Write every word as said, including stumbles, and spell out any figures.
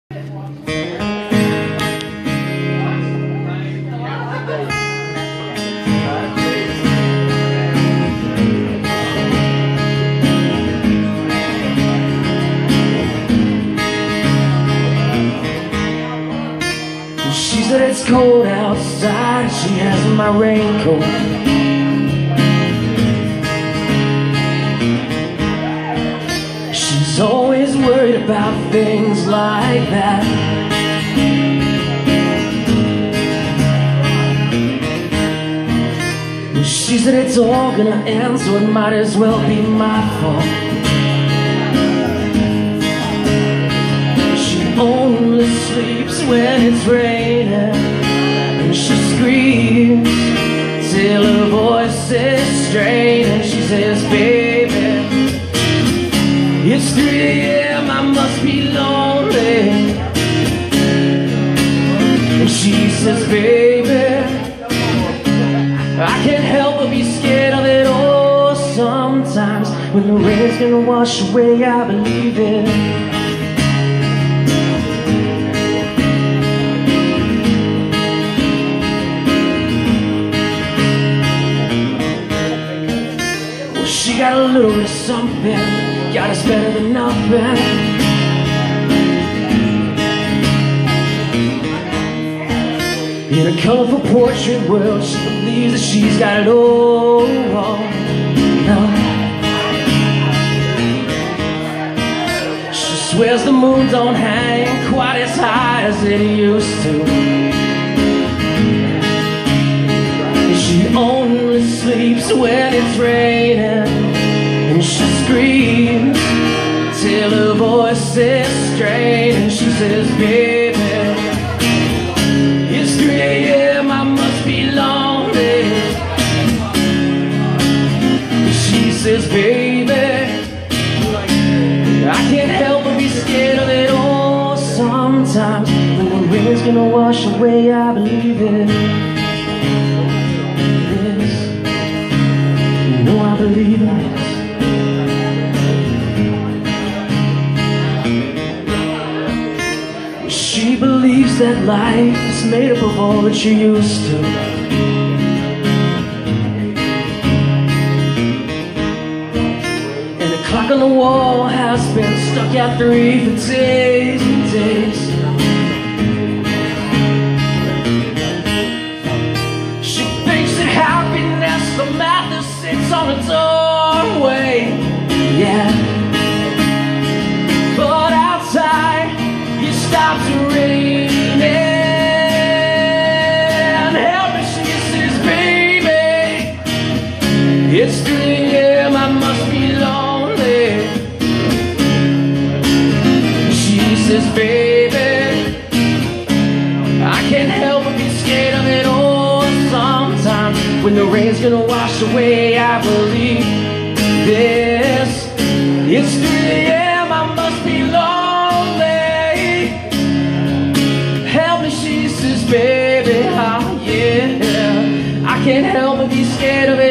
She said it's cold outside, she has my raincoat. She's always worried about things like that. She said it's all gonna end, so it might as well be my fault. Only sleeps when it's raining, and she screams till her voice is strained. And she says, baby, it's three A M, I must be lonely. And she says, baby, I can't help but be scared of it all. Sometimes when the rain's gonna wash away, I believe it. She got a little bit of something, God is better than nothing. In a colorful portrait world, she believes that she's got it all. No. She swears the moon don't hang quite as high as it used to. She only sleeps when it's raining, and she screams till her voice is strained. And she says, baby, it's three A M, I must be lonely. She says, baby, I can't help but be scared of it all. Sometimes when the rain's gonna wash away, I believe it. I believe it. She believes that life is made up of all that you used to. And the clock on the wall has been stuck at three for days and days. She thinks that happiness, the madness, sits on the doorway, yeah. But outside, it stops raining. Help me, she says, baby, it's three A M, I must be lonely. She says, baby, I can't help but be scared of it all. Sometimes when the rain's gonna wash away, I believe this. It's three A M, I must be lonely. Help me, she says, baby, oh yeah. I can't help but be scared of it